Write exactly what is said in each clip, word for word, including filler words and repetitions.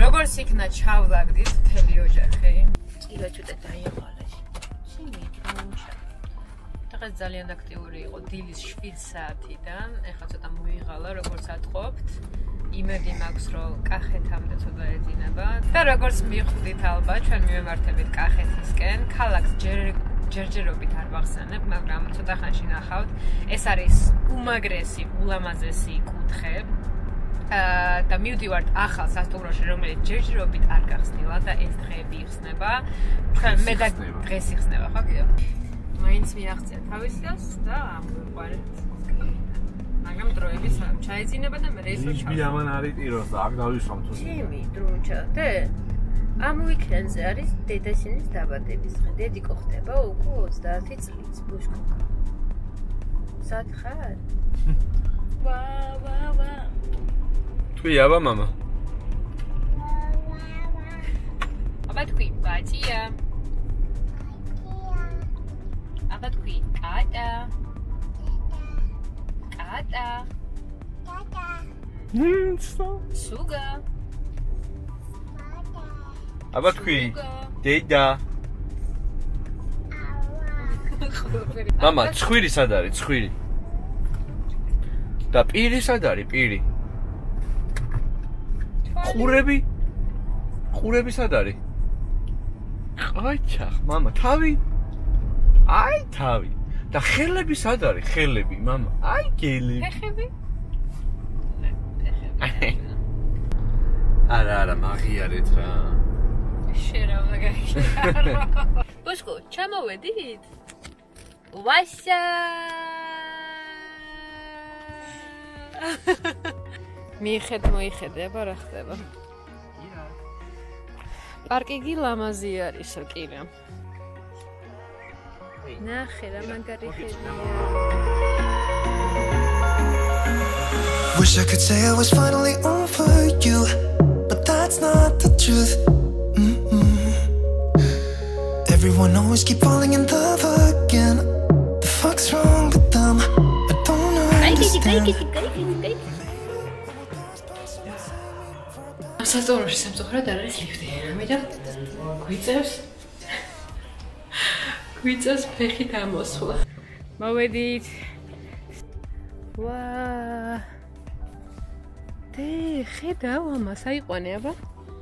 როგორც იქნა ჩავლაგდით მთელი ოჯახი. Ირა ჩუტე დაიღალა. შენი დროუნჩა. დღეს ძალიან აქტიური იყო დილის შვიდ საათიდან. ეხლა ცოტა მოიღალა, როგორც ატყობთ. იმედი მაქვს, რომ კახეთამდე ცოტა ეძინება. და როგორც მიხვდით ალბათ, ჩვენ მივემართებით კახეთისკენ. ქალაქს ჯერ ჯერჯერობით არ ვახსენებ, მაგრამ ცოტა ხანში ნახავთ. ეს არის უმაგრესი, ულამაზესი კუთხე. და მივდივართ ახალ სასტუმროში, რომელიც ჯერჯერობით არ გახსნილა და ეს დღეები იხსნება. ჩვენ მე და დღეს იხსნება, ხო კიდევ? მაინც მიაღწია თავისას და ამგვარად. მაგრამ დროები ჩაეძინება და მე ეს რო ჩავ. ის ამან არის ტიროს და აქ დავისვამ თუ. ჩემი დროუნჩა და ამ უიკენდზე არის დედაშენის დაბადების დღე. დედიკო ხდება უკვე ოცდაათი წლის ბუშკო. სათხარ? ვა ვა ვა. თქვი აბა მამა. აბა თქვი ბაჭია. აბა თქვი კატა. კატა. კატა. ნინსა. სუგა. აბა თქვი დედა. მამა, ცხვირი სად არის? ცხვირი. და პირი სად არის? პირი. ყურები? ყურები სად არის? აი ჩახ, მამა, თავი? აი თავი. და ხელები სად არის? ხელები, მამა. აი გელი. ფეხები? არა, არა, მაგიარეთ რა. შერავდა გაიშარო. ბუშკო, ჩამოვედით? ვაშა. მიიხედ მოიხედე, აბა რა ხდება? პარკი გი ლამაზი არისო, კირა. ნახე რა მაგარი ხედია. Wish I could say I was finally over you, but that's not the truth. Mm-mm. Everyone always keep falling in love again. The fuck's wrong with them? I don't understand. სასტუმროში სამწუხაროდ არ არის ლიფტი. ამიტომ გვიწევს გვიწევს ფეხით ამოსვლა. მოვედით. ვა. დე, ხედავ ამას, აიყვანე აბა.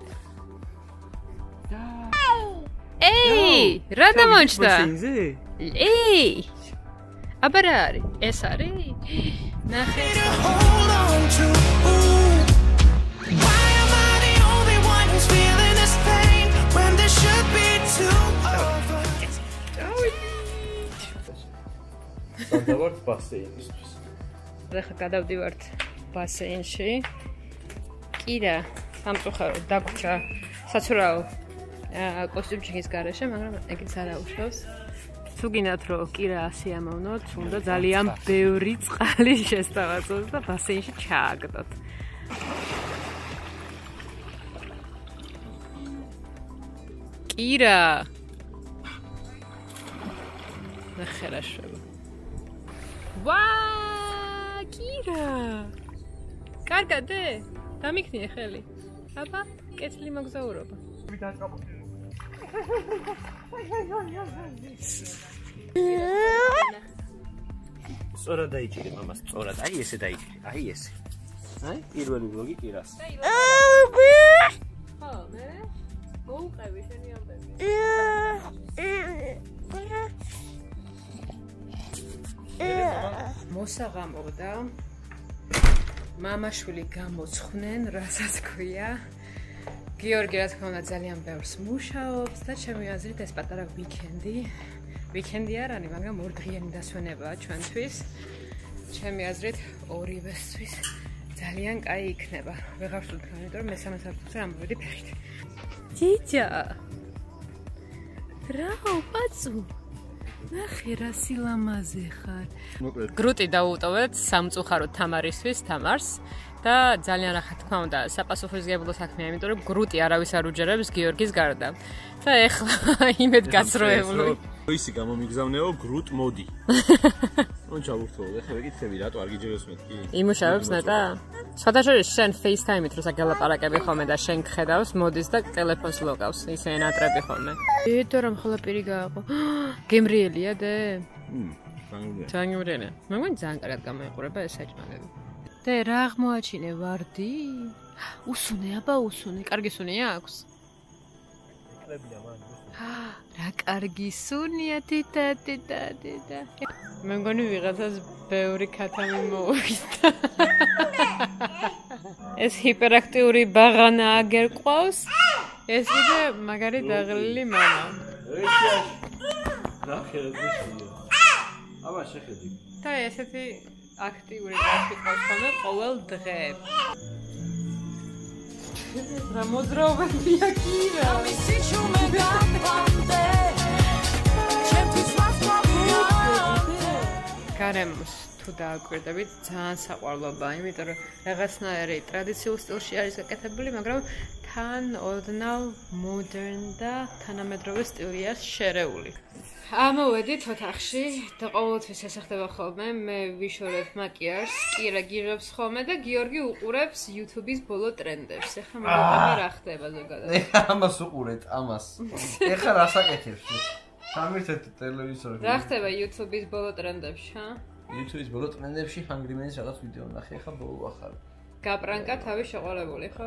ეი, რა დამოჩნდა? ეი. აბა რა არის? ეს არის? ნახე. Hold on to. Why am I the only one who's feeling this pain when there should be two of us? სადავართ ბასეინისთვის. ახლა გადავდივართ ბასეინში. კირა, სამწუხაროდ დაგვრჩა საცურაო კოსტიუმჩიკის გარეშე, მაგრამ ეგეც არ აუშავს. თუ გინდათ რომ კირა ასე ამოვნოთ, უნდა ძალიან ბევრი წყალი შესთავაზოს და ბასეინში ჩააგდოთ. კირა. ნახე რა შვება. ვა, კირა. კარგადე? დამიქნიე ხელი. აბა, კეთილი მოგზაურობა. სწორად დაიჭირე მამას, სწორად. აი ესე დაიჭირე, აი ესე. აი, პირველი ვლოგი კირას. ხო, მე მოუყევი შენი ამბები. მოსაღამოვდა. მამაშვილი გამოცხნენ, რასაც ქვია. გიორგი რა თქმა უნდა ძალიან ბევრს მუშაობს და ჩემი აზრით ეს პატარა ვიკენდი. ვიკენდი არ არის, მაგრამ ორდღიანი დასვენებაა ჩვენთვის. ჩემი აზრით ორივესთვის ძალიან კაი იქნება. ვეღარ ვსურთ, იმიტომ რომ მესამე საფრთხეზე ამოვედი ფეხით. ჯიჯა. რაო, პაცუ. ნახე რა სილამაზე ხარ. გრუტი დაუტოვეთ სამწუხაროდ თამარისთვის, თამარს. და ძალიან რა თქმა უნდა საპასუხისმგებლო საქმეა, იმიტომ რომ გრუტი არავის არ უჯერებს გიორგის გარდა. და ეხლა იმედ გასროებული. ისი გამომიგზავნეო გრუტ მოდი. ან ჩავურთულო, ეხლა ვეკითხები, რატო არ გიჯეროს მეთქი? იმუშავებს ნეტა? სხვადასხვა შენ FaceTime-ით როცა გელაპარაკები ხოლმე და შენ გხედავს, მოდის და ტელეფონს ლოგავს, ისე ენატრები ხოლმე. ეტო რომ ხოლმე პირი გააყო. გემრიელია დე? მმ, სანგრია. სანგრია. მე მგონი ძალიან კარგად გამოიყურება ეს საჭმელები. დე რა აღმოაჩინე ვარდი? უსუნე, აბა უსუნე. კარგი სუნია აქვს? კლებია მან. რა კარგი სუნია თითა თითა თითა. მე მგონი ვიღაცას ბევრი ქათამი მოუვიდა. ეს ჰიპერაქტიული ბაღანა აგერ ყავს. ეს კიდე მაგარი დაღლილი მამა. ეჩიაში. რა ხელებია. აბა შეხედი. და ესეთი აქტიური დაში ყავს ხოლმე ყოველ დღე. რა მოძრაობებია კირა. გარემოს თუ დააკვირდებით ძალიან საყვარლობა, იმიტომ რომ რაღაცნაირი ტრადიციულ სტილში არის გაკეთებული, მაგრამ თან ოდნავ მოდერნ და თანამედროვე სტილია შერეული. ამოვედით ოთახში და ყოველთვის ეს ხდება ხოლმე, მე ვიშორებ მაკიაჟს, კირა გირებს ხოლმე და გიორგი უყურებს YouTube-ის ბოლო ტრენდებს. ეხლა მოგყვება რა ხდება ზოგადად. ეხლა ამას უყურეთ, ამას. ეხლა რას აკეთებს? სამერთეთ ტელევიზორში. რა ხდება YouTube-ის ბოლო ტრენდებში, ჰა? YouTube-ის ბოლო ტრენდებში Hungry Man-ის რაღაც ვიდეო ნახე, ეხლა ბოლო ახალი. გაპრანკა თავი შეყოლებული, ხო?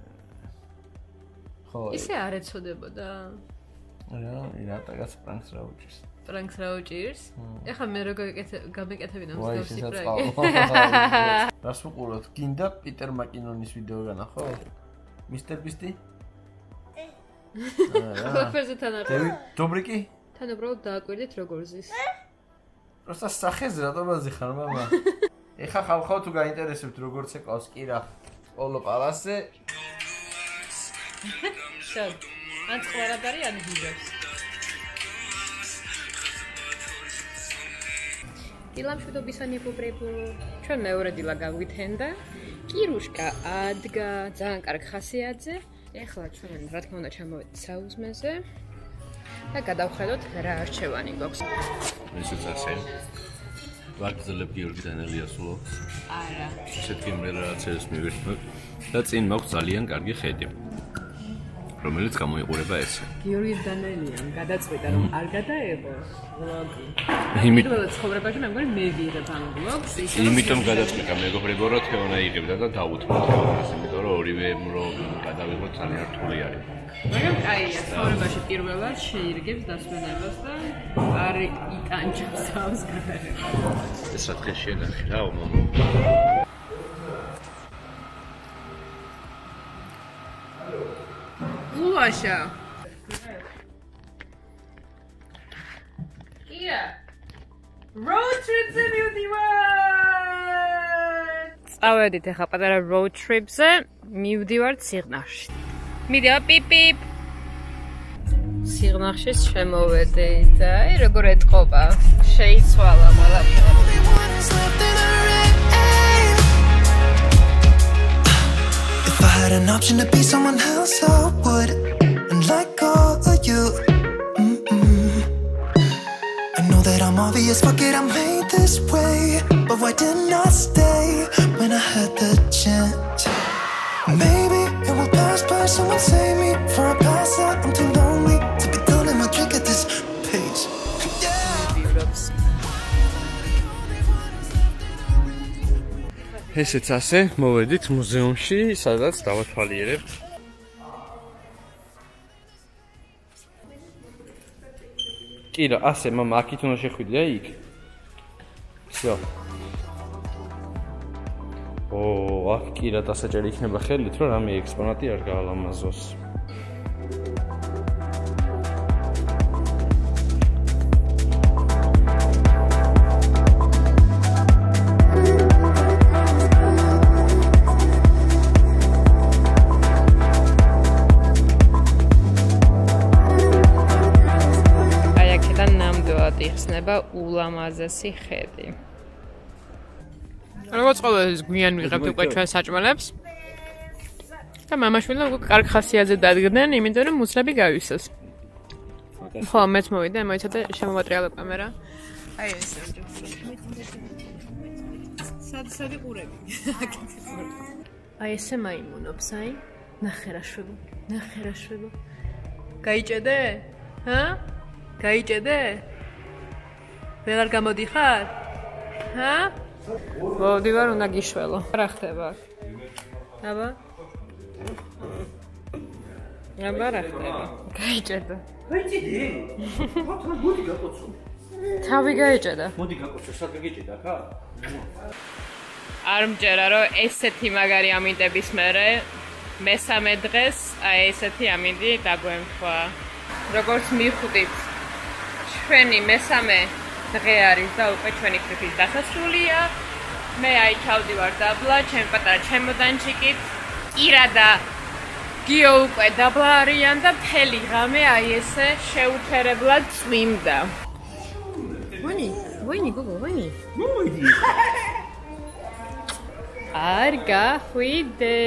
ხო. ისე არ ეცოდებოდა. რა, რატაც პრანკს რა უჭირს? პრანკს რა უჭირს? ეხლა მე როგორ გამეკეთებინა მსგავსი პრანკი. რას უყუროთ? გინდა პიტერ მაკინონის ვიდეო განახო? მისტერ ბისტი? ყველაფერზე თან არ. დობრიკი? თან უბრალოდ დააკვირდით როგორ ზის. просто სახეზე რატომაზე ხარ მამა? ეხა ხალხო თუ გაინტერესებთ როგორც ეკავს კირა პოლო პალასზე. შენ ან ყველაფერი ან ვიდეოს. დილამ შვიდობისანი პუპრეპუ. ჩვენ მეორე დილა გავვითენდა. კირუშკა ადგა ძალიან კარგ ხასიათზე. ეხლა ჩვენ რა თქმა უნდა ჩამოვედით საუზმეზე და გადავხედოთ რა არჩევანი გვაქვს. ისიც ასე. ვაგზელებ გიორგი და ენელიას ვლოგს. არა. ესეთ გემრიელს მივერთმევ და წინ მაქვს ძალიან კარგი ხედი. რომელიც გამოიყურება ესე. გიორგის დანელიამ გადაწყვიტა რომ არ გადაებო ვლოგი. იმიტომ რომ ცხოვრებაში მე მგონი მე ვიღებ ამ ვლოგს. იმიტომ გადაწყვიტა მეგობრებო რომ თეონა იღებდა და დაუთმო თეონას, იმიტომ რომ ორივე რომ გადავიღოთ ძალიან რთული არის. მაგრამ კაია, ცხოვრებაში პირველად შეირგებს დასვენებას და არ იტანჯებს თავს გადაერგოს. ეს რა დღეშია ნახე რა მამა. ლუაშა. კია. road trip-ზე მივდივართ. წავედით ახლა პატარა road trip-ზე, მივდივართ სიღნაღში. მიდივა პიპ-პიპ. სიღნაღში შემოვედით და აი როგორ ეტყობა. შეიცვალა ყველაფერი. If I had an option to be someone else, I would. And let go of you. Mm-mm. I know that I'm obvious, fuck it, I'm made this way. But why didn't I stay when I had the chance? Maybe it will pass by, someone save me for a pass out. I'm too lonely to be done in my drink at this pace. ესეც ასე, მოვედით მუზეუმში, სადაც დავათვალიერებთ. კირა, ასე, მამა, აქით უნდა შეხვიდე, იქ. всё. ო, აქ კირა დასაჭერი იქნება ხელით, რომ რამე ექსპონატი არ გაალამაზოს. იხსნება ულამაზესი ხედი. როგორც ყოველთვის გვიან ვიღებთ უკვე ჩვენ საჭმელებს. და მამაშვილმა უკვე კარგ ხასიათზე დადგნენ, იმიტომ რომ მუცლები გავისოს. ხო, მეც მოვიდა, მოიცადე შემოვატრიალებ კამერა. აი ეს სად სადი ყურები. აი ესე მაიმუნობს, აი. ნახე რა შვება, ნახე რა შვება. გაიჭედე? ჰა? გაიჭედე? ვეღარ გამოდიხარ? ჰა? მოვდივარ, უნდა გიშველო. რა ხდება? აბა? აბა რა ხდება? გაიჭედა. გაიჭედი? ხოთა მოდი გაკოცო. თავი გაიჭედა. მოდი გაკოცო, სად გაგიჭედა ხა? არ მჯერა რომ ესეთი მაგარი ამინდების მერე მესამე დღეს აი ესეთი ამინდი დაგვემთხვა. როგორც მივხვდით, ჩვენი მესამე დღე არის და უკვე ჩვენი ტრიპის დასასრულია. მე აი ჩავდივარ დაბლა, ჩემ პატარა ჩემოდანჩიკით. კირა და გიო უკვე დაბლა არიან და მთელი ღამე აი ესე შეუთერებლად წვიმდა. ვინი? ვინი გოგო, ვინი? მოიდი. არ გახვიდე.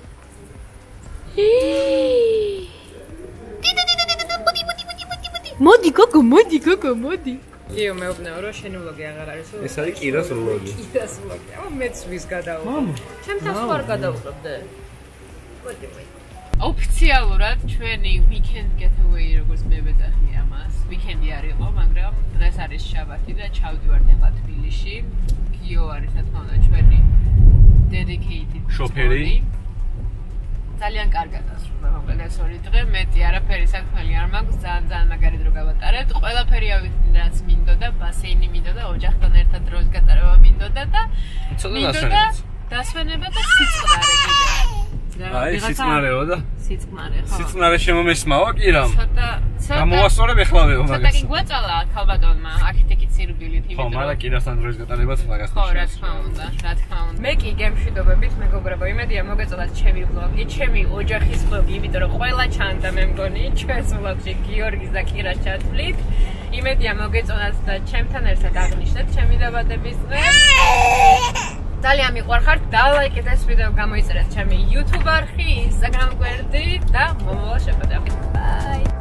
მოდი გოგო, მოდი გოგო, მოდი. იო მეუბნეო რომ შენი ვლოგი აღარ არის. ეს არის კირას ვლოგი. კირას ვლოგი. აბა მეც ვის გადავუყო. ჩემთან სხვა არ გადავუყებდე. მოდი მოდი. ოფიციალურად ჩვენი weekend getaway როგორც მე ვეძახი ამას. weekend-ი არ იყო, მაგრამ დღეს არის შაბათი და ჩავდივართ ახლა თბილისში. გიო არის რა თქმა უნდა ჩვენი dedicated შოფერი. ძალიან კარგად ასრულა მოკლედ ორი დღე, მეტი არაფერი საქმელი არ მაქვს, ძალიან ძალიან მაგარი დრო გავატარეთ. ყველაფერი ავიხდი რაც მინდოდა, ბასეინი მინდოდა, ოჯახთან ერთად დროს გატარება მინდოდა და მინდოდა დასვენება და სიწყნარე კიდე. აი სიწყნარეო და სიწყნარე ხო. სიწყნარე შემომესმავა კირამ. ცოტა ცოტა გამოვასწორებ ეხლავეო მაგას. ცოტა კი გვაწალა ქალბატონმა აქეთეკი ცირულით იმით. ხო, მაგრამ კირასთან დროს გატარებაც მაგას. ხო, რა თქმა უნდა, რა თქმა უნდა. მე კი გემშვიდობებით მეგობრებო, იმედია მოგეწონათ ჩემი ვლოგი, ჩემი ოჯახის ვლოგი, იმიტომ რომ ყველა ჩანდა მე მგონი ჩვენს ვლოგში გიორგის და კირას ჩათვლით. იმედია მოგეწონათ და ჩემთან ერთად აღნიშნეთ ჩემი დაბადების დღე. ძალიან მიყვარხართ, დალაიკეთ ეს ვიდეო, გამოიწერეთ ჩემი YouTube არხი, Instagram გვერდი და მომავალ შეხვედრამდე. Bye.